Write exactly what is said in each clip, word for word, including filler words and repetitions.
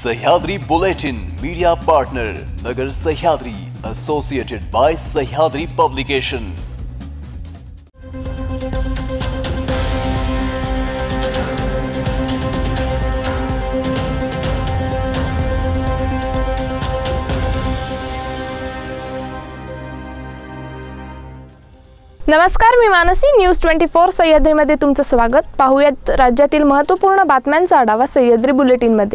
Sahyadri bulletin media partner Nagar Sahyadri associated by Sahyadri publication. नमस्कार, मी Mansi. News twenty four सह्याद्रीमध्ये तुमचं स्वागत। पाहूयात राज्यातील महत्त्वपूर्ण बातम्यांचा आढावा सह्याद्री बुलेटिनमध्ये।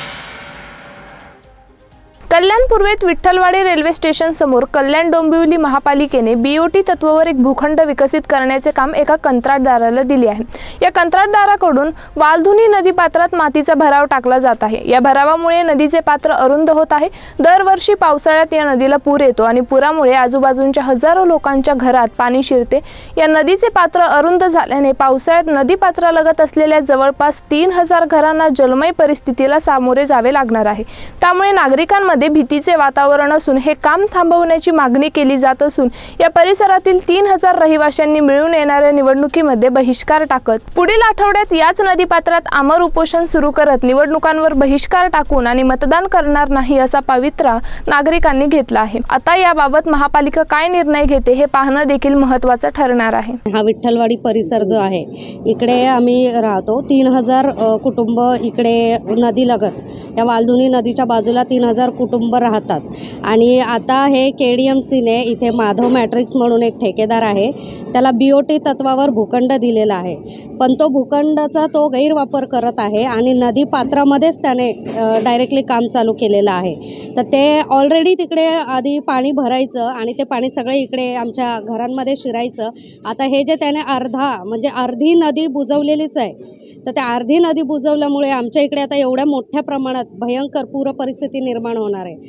कल्याण पूर्वेत विठ्ठलवाडी रेल्वे स्टेशन समोर कल्याण डोंबिवली महापालिकेने बीओटी तत्वावर एक भूखंड विकसित करण्याचे काम एका कंत्राटदाराला दिले आहे। या कंत्राटदाराकडून वालधुनी नदी पात्रात मातीचा भराव टाकला जात आहे। या भरावामुळे नदीचे पात्र अरुंद होत आहे। दरवर्षी पावसाळ्यात या नदीला पूर येतो आणि पुरामुळे आजूबाजूच्या हजारो लोकांच्या घरात पाणी शिरते। या नदीचे पात्र अरुंद झाल्याने पावसाळ्यात नदी पात्रालगत असलेल्या जवळपास तीन हजार घरांना जलमय परिस्थितीला सामोरे जावे लागणार आहे। त्यामुळे नागरिकांमध्ये भीतीचे वातावरण असून हे काम थांबवण्याची मागणी केली जात असून या परिसरातील तीन हजार रहिवाशांनी मिळून येणाऱ्या निवडणुकीमध्ये बहिष्कार टाकत पुढील आठवड्यात याच नदीपात्रात आमर उपोषण सुरू करत निवडणुकांवर बहिष्कार टाकून आणि मतदान करणार नाही असा पवित्रा नागरिकांनी घेतला आहे। आता याबाबत महापालिका काय निर्णय घेते हे पाहणं देखील महत्त्वाचं ठरणार आहे। हा विठ्ठलवाडी परिसर जो आहे इकडे आम्ही राहतो। तीन हजार कुटुंब इकडे नदीलगत या वालधुनी नदीच्या बाजूला तीन हजार कुटुंब राहतात आणि आता हे के डी एम सीने इथे माधव मॅट्रिक्स म्हणून एक ठेकेदार आहे, त्याला बी ओ टी तत्वावर भूखंड दिलेला आहे। पण तो भूखंडाचा तो गैरवापर करत आहे आणि नदी पात्रामध्येच त्याने डायरेक्टली काम चालू केलेलं आहे। तर ते ऑलरेडी तिकडे आधी पाणी भरायचं आणि ते पाणी सगळे इकडे आमच्या घरांमध्ये शिरायचं। आता हे जे त्याने अर्धा म्हणजे अर्धी नदी बुजवलेलीच आहे, तर त्या अर्धी नदी बुजवल्यामुळे आमच्या इकडे आता एवढ्या मोठ्या प्रमाणात भयंकर पूर परिस्थिती निर्माण होणार आहे।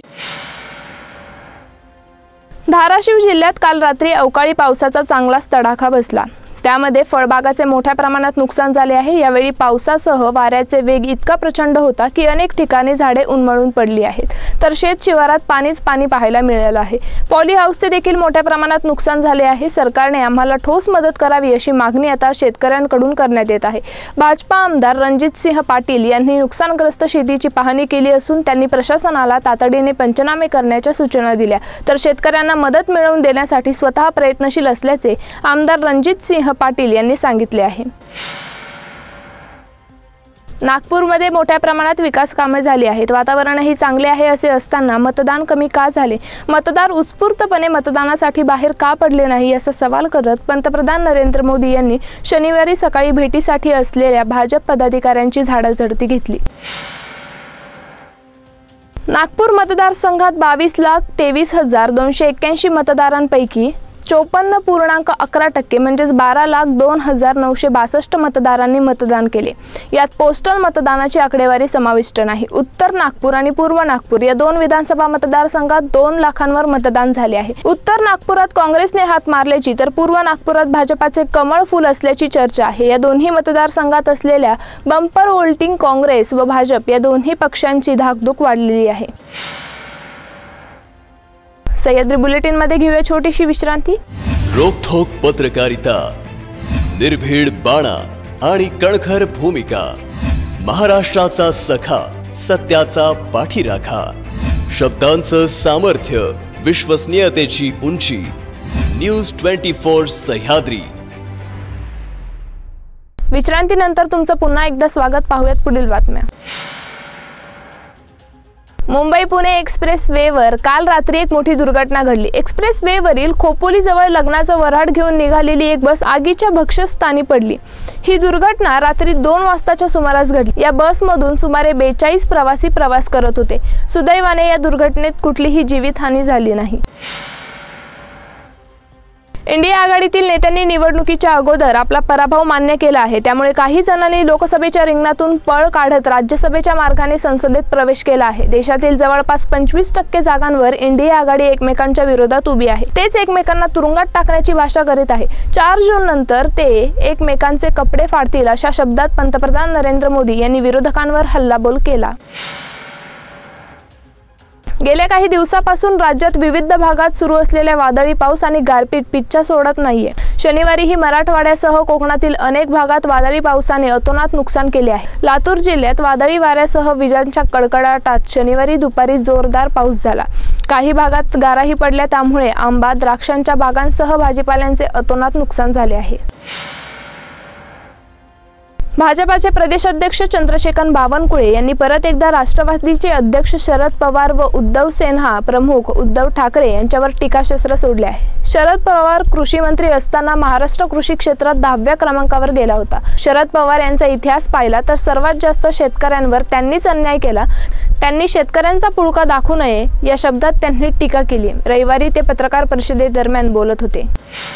धाराशिव जिल्ह्यात काल रात्री अवकाळी पावसाचा चांगलाच तडाखा बसला। त्यामध्ये फळबागाचे मोठ्या प्रमाणात नुकसान झाले आहे। यावेळी पावसासह वाऱ्याचे वेग इतका प्रचंड होता की अनेक ठिकाणी झाडे उन्मळून पडली आहेत, तर शेत शिवारात पाणीच पाणी पाहायला मिळालं आहे। पॉली हाऊसचे देखील मोठ्या प्रमाणात नुकसान झाले आहे। सरकारने आम्हाला ठोस मदत करावी अशी मागणी आता शेतकऱ्यांकडून करण्यात येत आहे। भाजपा आमदार रणजितसिंह पाटील यांनी नुकसानग्रस्त शेतीची पाहणी केली असून त्यांनी प्रशासनाला तातडीने पंचनामे करण्याच्या सूचना दिल्या, तर शेतकऱ्यांना मदत मिळवून देण्यासाठी स्वतः प्रयत्नशील असल्याचे आमदार रणजितसिंह पाटील यांनी सांगितले आहे। नागपूरमध्ये मोठ्या प्रमाणात विकास कामे झाली आहेत। वातावरणही चांगले आहे असे असताना मतदान कमी का झाले? मतदार उत्स्फूर्तपणे मतदानासाठी बाहेर का पडले नाही असा सवाल करत पंतप्रधान नरेंद्र मोदी यांनी शनिवारी सकाळी भेटीसाठी असलेल्या भाजप पदाधिकाऱ्यांची झाडाझडती घेतली। नागपूर मतदारसंघात बावीस लाख तेवीस हजार दोनशे एक्क्याऐंशी मतदारांपैकी चौपन्न पूर्णांक अकरा टक्के म्हणजेच बारा लाख दोन हजार नऊशे बासष्ट मतदारांनी मतदान केले। यात पोस्टल मतदानाची आकडेवारी समाविष्ट नाही। उत्तर नागपूर आणि पूर्व नागपूर या दोन विधानसभा मतदारसंघात दोन लाखांवर मतदान झाले आहे। उत्तर नागपुरात काँग्रेसने हात मारल्याची तर पूर्व नागपुरात भाजपाचे कमळ फुल असल्याची चर्चा आहे। या दोन्ही मतदारसंघात असलेल्या बंपर वोल्टिंग काँग्रेस व भाजप या दोन्ही पक्षांची धाकधूक वाढलेली आहे। सह्याद्री बुलेटिन मध्ये घेऊया छोटीशी विश्रांती। रोखोक पत्रकारिता, निर्भीड बाणा आणि कणखर भूमिका, महाराष्ट्राचा सखा, सत्याचा पाठीराखा, शब्दांचं सामर्थ्य, विश्वसनीयतेची उंची। News twenty four Sahyadri. विश्रांतीनंतर तुमचं पुन्हा एकदा स्वागत। पाहूयात पुढील बातम्या। मुंबई पुणे एक्सप्रेस वेवर काल रात्री एक मोठी दुर्घटना घडली। एक्सप्रेस वेवरील खोपोली जवळ लग्नाचं वऱ्हाड घेऊन निघालेली एक बस आगीच्या भक्ष्यस्थानी पडली। ही दुर्घटना रात्री दोन वाजताच्या सुमारास घडली। या बसमधून सुमारे बेचाळीस प्रवासी प्रवास करत होते। सुदैवाने या दुर्घटनेत कुठलीही जीवितहानी झाली नाही। इंडिया आघाडीतील नेत्यांनी निवडणुकीच्या अगोदर आपला पराभव मान्य केला आहे। त्यामुळे काही जणांनी लोकसभेच्या रिंगणातून पळ काढत राज्यसभेच्या मार्गाने संसदेत प्रवेश केला आहे। देशातील जवळपास पंचवीस टक्के जागांवर इंडिया आघाडी एकमेकांच्या विरोधात उभी आहे। तेच एकमेकांना तुरुंगात टाकण्याची भाषा करीत आहे। चार जून नंतर ते एकमेकांचे कपडे फाडतील अशा शब्दात पंतप्रधान नरेंद्र मोदी यांनी विरोधकांवर हल्लाबोल केला। गेल्या काही दिवसापासून राज्यात विविध भागात सुरू असलेल्या वादळी पाऊस आणि गारपीट पिच्छा सोडत नाहीये। शनिवारीही मराठवाड्यासह कोकणातील अनेक भागात वादळी पावसाने अतोनात नुकसान केले आहे। लातूर जिल्ह्यात वादळी वाऱ्यासह विजांच्या कडकडाटात शनिवारी दुपारी जोरदार पाऊस झाला। काही भागात गाराही पडल्या, त्यामुळे आंबा, द्राक्षांच्या बागांसह भाजीपाल्यांचे अतोनात नुकसान झाले आहे। भाजपाचे प्रदेश अध्यक्ष चंद्रशेखर बावनकुळे यांनी परत एकदा राष्ट्रवादीचे अध्यक्ष शरद पवार व उद्धव सेना प्रमुख उद्धव ठाकरे यांच्यावर टीकाशस्त्र सोडले आहे। शरद पवार कृषी मंत्री असताना महाराष्ट्र कृषी क्षेत्रात दहाव्या क्रमांकावर गेला होता। शरद पवार यांचा इतिहास पाहिला तर सर्वात जास्त शेतकऱ्यांवर त्यांनीच अन्याय केला। त्यांनी शेतकऱ्यांचा पुळका दाखवू नये या शब्दात त्यांनी टीका केली। रविवारी ते पत्रकार परिषदेदरम्यान बोलत होते।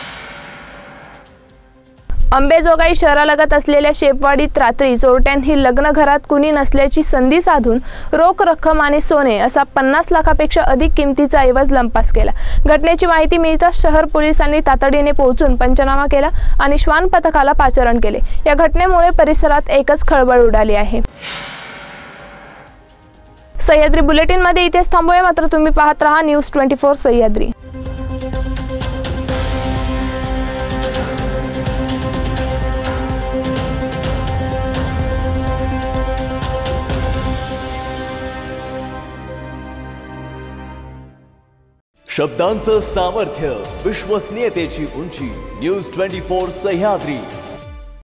अंबेजोगाई शहरालगत असलेल्या शेपवाडीत रात्री चोरट्यांनी लग्न घरात कुणी नसल्याची संधी साधून रोख रक्कम आणि सोने असा पन्नास लाखापेक्षा अधिक किमतीचा ऐवज लंपास केला। घटनेची माहिती मिळताच शहर पोलिसांनी तातडीने पोहोचून पंचनामा केला आणि श्वान पथकाला पाचारण केले। या घटनेमुळे परिसरात एकच खळबळ उडाली आहे। सह्याद्री बुलेटिन मध्ये इथेच थांबूया, मात्र तुम्ही पाहत रहा न्यूज ट्वेंटी फोर सह्याद्री। शब्दांचं सामर्थ्य, विश्वसनीयतेची उंची, न्यूज ट्वेंटी फोर सह्याद्री।